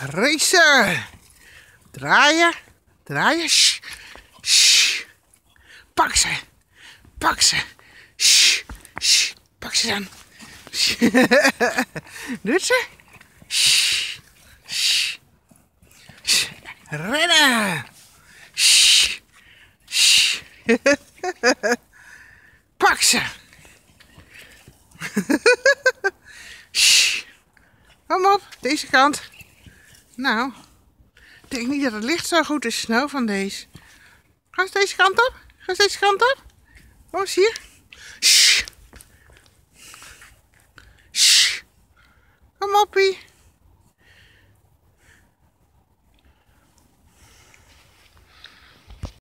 Racer. Draaien. Draaien. Shh. Shh. Pak ze. Pak ze. Shh. Shh. Pak ze dan. Doet ze? Shh. Shh. Shh. Rennen. Shh. Shh. Pak ze. Shh. Kom op, deze kant. Nou, ik denk niet dat het licht zo goed is. Nou, van deze. Ga eens deze kant op. Ga eens deze kant op. Kom eens hier. Shh. Shh. Kom op, Pie.